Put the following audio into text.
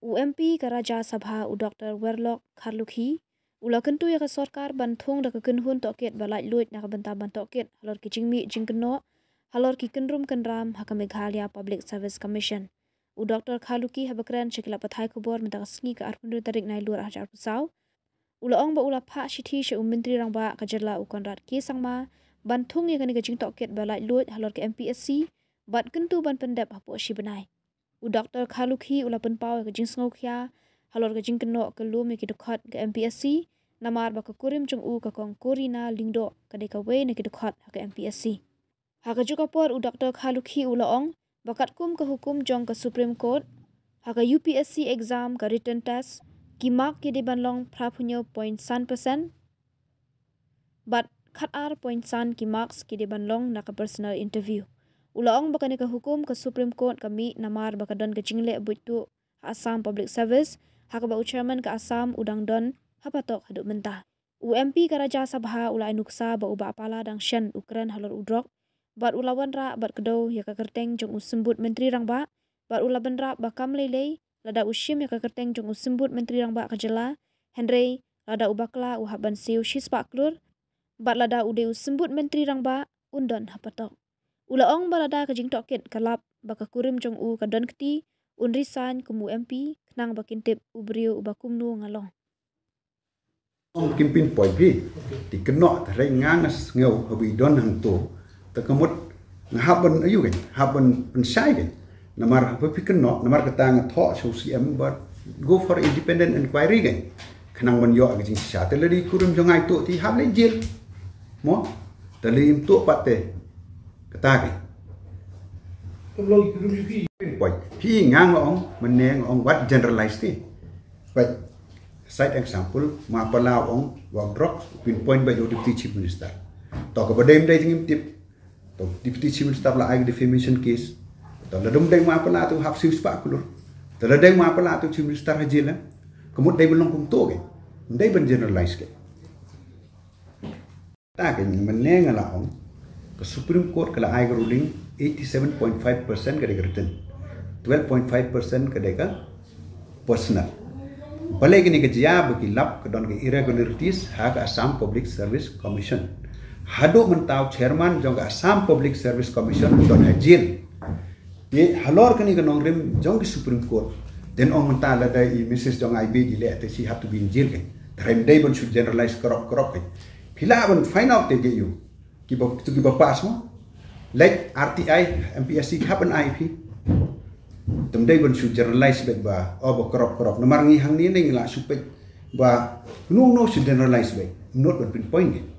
UMP ke Raja Sabha u Dr. Werlock Kharlukhi ula kentu ya ke sarkar banthung da ke kenhun tokit balai luit na ke benta bantokit halor ki jingmi jingkeno halor ki kenrum kenram ha ke Meghalaya Public Service Commission u Dr. Kharlukhi ha bakran shekila pathai kubor menta sngi ke arpundu tarik nai lur ajar pusau ula ong ba ula pha shithi she menteri rang ba ka jerla u konrad ki sangma banthung ya ke jingtohkit balai luit halor ke MPSC bat kentu ban pendap ha po shi benai u Dr. Kharlukhi ula penpau ke jingsngokya halor ke jingkeno ke lumi ki dokhat ke MPSC namar ba ke Kurim Jong ke kong Korina lingdo ke deka we ne ki dokhat ke MPSC ha ke juga por u Dr. Kharlukhi ula ong bakat kum ke hukum Jong ke Supreme Court ha ke UPSC exam ke written test ki mark ki di banlong prapunyo 0.1% bat khat ar 0.1 ki marks ki di banlong na ke personal interview ulaong baka ke hukum ke Supreme Court kami namar baka don ke jingle buitu Assam Public Service hak ba chairman ke Assam udang don hapatok haduk mentah UMP ke Raja Sabha ulai nuksa ba uba apala dang shen ukran halor udrok bat ulawan ra bat kedo ya ke kerteng jong usembut menteri rang ba bat ulaban ra ba kam lele lada ushim ya ke kerteng jong usembut menteri rang ba ke jela Henry lada ubakla uhaban siu shispa klur bat lada ude usembut menteri rang ba undon hapatok ulaong balada ke Jingtohkit kalap baka Kurim Jong ke Donkti un Risain kumu MP kenang bakintip ubriu ubakumnu ngalong. Kimpin poi bi dikenok tare ngangas ngau habi don hang to takamut ngahaban ayu kan haban pensai kan namar habi kenok namar katang tho so CM but go for independent inquiry kan kenang ban yo ke jing sha teladi Kurim Jong ai to ti hab le jil mo talim to patte kata ke boy pi ngang ong meneng ong what generalized ni but side example ma pala ong wang drop pinpoint by your deputy chief minister talk about them day thing tip to deputy chief minister la ai defamation case to la dum dai ma pala tu hap siu spa kulur to la dai ma pala tu chief minister hajil kemut dai belong kum to ke dai ben generalized ke ta ke meneng la ong ke Supreme Court kala ai ruling 87.5% kadeka written 12.5% kadeka personal balai kini ke jia bagi lap ke don ke irregularities ha ke Assam Public Service Commission hado mentau chairman jong ke Assam Public Service Commission don hajil ye halor kini ke nongrim jong ke Supreme Court then ong mentah lada i Mrs. Jong IB dile ate she have to be in jail ke time day bon should generalize korok ke pila bon find out te you to give a pass mo like RTI MPSC happen IP temdai ban should generalize back ba oh korok namar ngi hang ni ngi la supet ba no should generalize back not but pinpoint